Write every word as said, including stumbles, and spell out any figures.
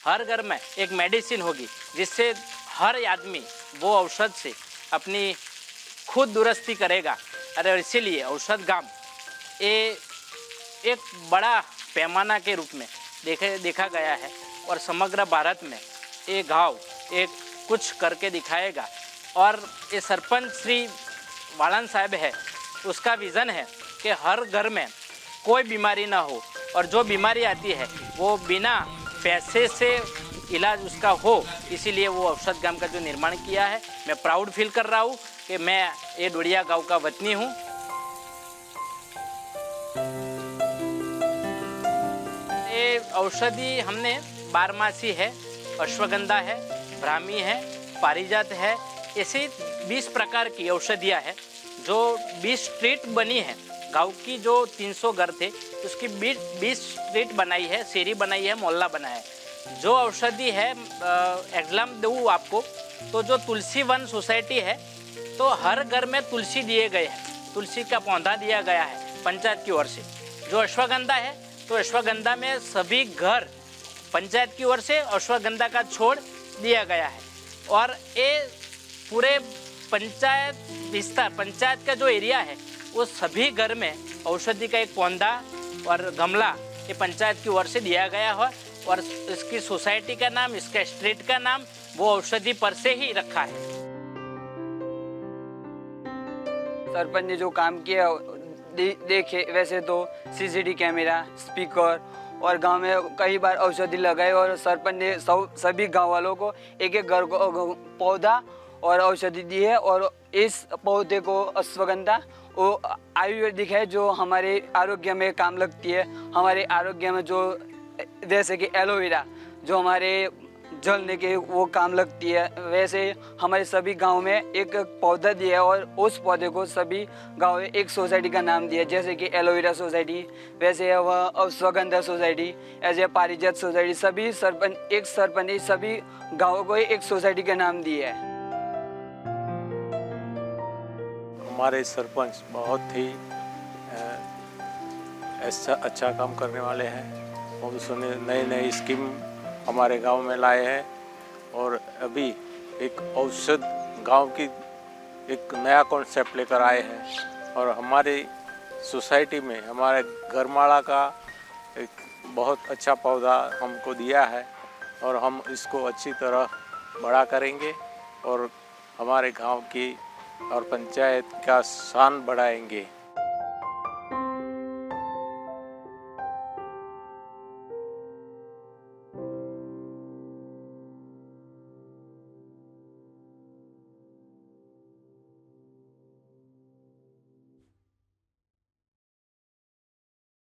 हर घर में एक मेडिसिन होगी, जिससे हर आदमी वो औषध से अपनी खुद दुरुस्ती करेगा। अरे इसीलिए औषध गांव ये एक बड़ा पैमाना के रूप में देखे देखा गया है और समग्र भारत में ये गांव एक कुछ करके दिखाएगा। और ये सरपंच श्री वालन साहब है, उसका विज़न है कि हर घर में कोई बीमारी ना हो और जो बीमारी आती है वो बिना पैसे से इलाज उसका हो, इसीलिए वो औषध गांव का जो निर्माण किया है। मैं प्राउड फील कर रहा हूँ कि मैं ये डोडिया गांव का वतनी हूँ। ये औषधि हमने बारमासी है, अश्वगंधा है, ब्राह्मी है, पारिजात है, ऐसे बीस प्रकार की औषधियाँ हैं जो बीस स्ट्रीट बनी है। गांव की जो तीन सौ घर थे उसकी बीस बीस स्ट्रीट बनाई है, शेरी बनाई है, मोहल्ला बनाया है। जो औषधि है एग्जाम दूँ आपको तो जो तुलसी वन सोसाइटी है तो हर घर में तुलसी दिए गए हैं, तुलसी का पौधा दिया गया है पंचायत की ओर से। जो अश्वगंधा है तो अश्वगंधा में सभी घर पंचायत की ओर से अश्वगंधा का छोड़ दिया गया है। और ये पूरे पंचायत विस्तार पंचायत का जो एरिया है वो सभी घर में औषधि का एक पौधा और गमला ये पंचायत की ओर से दिया गया है। और इसकी सोसाइटी का नाम, इसका स्ट्रीट का नाम वो औषधि पर से ही रखा है। सरपंच ने जो काम किया दे, देखे वैसे तो सीसीटीवी कैमरा, स्पीकर और गांव में कई बार औषधि लगाए और सरपंच ने सब सभी गांव वालों को एक एक घर को पौधा और औषधि दी है। और इस पौधे को अश्वगंधा वो आयुर्वेदिक है जो हमारे आरोग्य में काम लगती है। हमारे आरोग्य में जो जैसे कि एलोवेरा जो हमारे जलने के वो काम लगती है, वैसे हमारे सभी गांव में एक पौधा दिया है और उस पौधे को सभी गांव में एक सोसाइटी का नाम दिया है। जैसे कि एलोवेरा सोसाइटी, वैसे है वह अश्वगंधा सोसाइटी, ऐसे पारिजात सोसाइटी। सभी सरपंच एक सरपंच ने सभी गाँवों को एक सोसाइटी का नाम दिया है। हमारे सरपंच बहुत ही ऐसा अच्छा काम करने वाले हैं और उसने नए नए स्कीम हमारे गांव में लाए हैं। और अभी एक औषध गांव की एक नया कॉन्सेप्ट लेकर आए हैं और हमारी सोसाइटी में हमारे गरमाला का एक बहुत अच्छा पौधा हमको दिया है और हम इसको अच्छी तरह बड़ा करेंगे और हमारे गांव की और पंचायत का शान बढ़ाएंगे।